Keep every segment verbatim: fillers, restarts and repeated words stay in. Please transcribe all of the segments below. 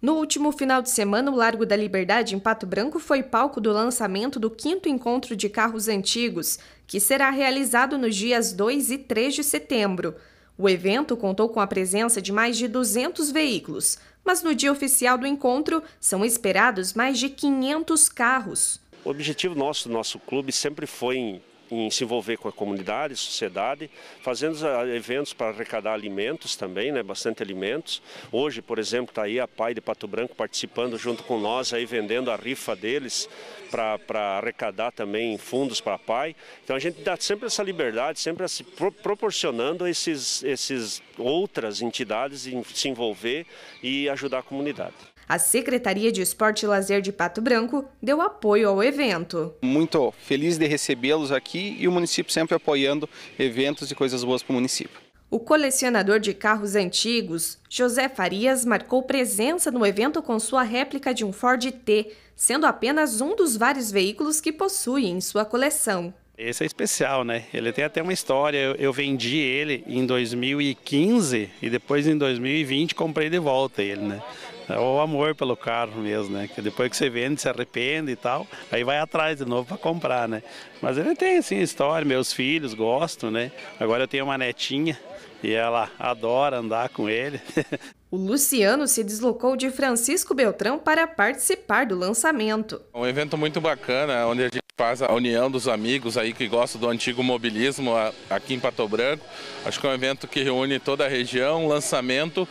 No último final de semana, o Largo da Liberdade, em Pato Branco, foi palco do lançamento do quinto encontro de carros antigos, que será realizado nos dias dois e três de setembro. O evento contou com a presença de mais de duzentos veículos, mas no dia oficial do encontro são esperados mais de quinhentos carros. O objetivo nosso, do nosso clube, sempre foi em em se envolver com a comunidade, sociedade, fazendo eventos para arrecadar alimentos também, né, bastante alimentos. Hoje, por exemplo, está aí a Pai de Pato Branco participando junto com nós, aí vendendo a rifa deles para arrecadar também fundos para a Pai. Então a gente dá sempre essa liberdade, sempre se pro, proporcionando esses, esses outras entidades em se envolver e ajudar a comunidade. A Secretaria de Esporte e Lazer de Pato Branco deu apoio ao evento. Muito feliz de recebê-los aqui e o município sempre apoiando eventos e coisas boas para o município. O colecionador de carros antigos, José Farias, marcou presença no evento com sua réplica de um Ford T, sendo apenas um dos vários veículos que possui em sua coleção. Esse é especial, né? Ele tem até uma história. Eu, eu vendi ele em dois mil e quinze e depois em dois mil e vinte comprei de volta ele, né? É o amor pelo carro mesmo, né? Que depois que você vende, se arrepende e tal, aí vai atrás de novo para comprar, né? Mas ele tem assim história, meus filhos gostam, né? Agora eu tenho uma netinha e ela adora andar com ele. O Luciano se deslocou de Francisco Beltrão para participar do lançamento. Um evento muito bacana, onde a gente faz a união dos amigos aí que gostam do antigo mobilismo aqui em Pato Branco. Acho que é um evento que reúne toda a região. O lançamento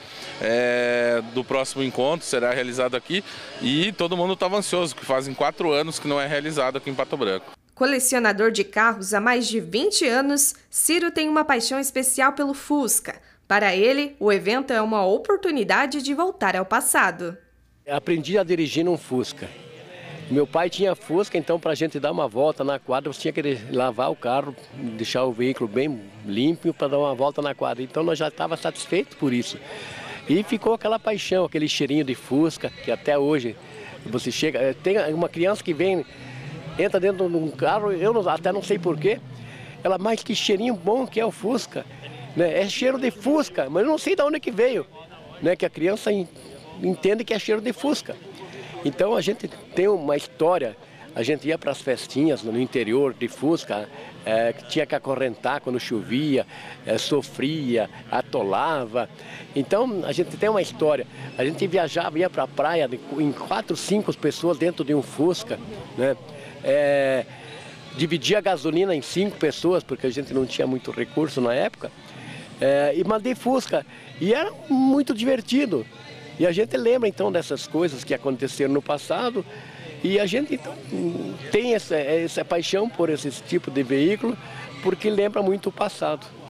é, do próximo encontro será realizado aqui e todo mundo estava ansioso, que fazem quatro anos que não é realizado aqui em Pato Branco. Colecionador de carros há mais de vinte anos, Ciro tem uma paixão especial pelo Fusca. Para ele, o evento é uma oportunidade de voltar ao passado. Aprendi a dirigir num Fusca. Meu pai tinha Fusca, então para a gente dar uma volta na quadra, você tinha que lavar o carro, deixar o veículo bem limpo para dar uma volta na quadra. Então nós já estávamos satisfeitos por isso. E ficou aquela paixão, aquele cheirinho de Fusca, que até hoje você chega... Tem uma criança que vem, entra dentro de um carro, eu não, até não sei porquê, ela, mas que cheirinho bom que é o Fusca. Né? É cheiro de Fusca, mas eu não sei de onde que veio, né? Que a criança entende que é cheiro de Fusca. Então a gente tem uma história, a gente ia para as festinhas no interior de Fusca, é, que tinha que acorrentar quando chovia, é, sofria, atolava. Então a gente tem uma história, a gente viajava, ia para a praia em quatro, cinco pessoas dentro de um Fusca, né? É, dividia a gasolina em cinco pessoas, porque a gente não tinha muito recurso na época. É, e mandei Fusca, e era muito divertido. E a gente lembra então dessas coisas que aconteceram no passado, e a gente então tem essa, essa paixão por esse tipo de veículo, porque lembra muito o passado.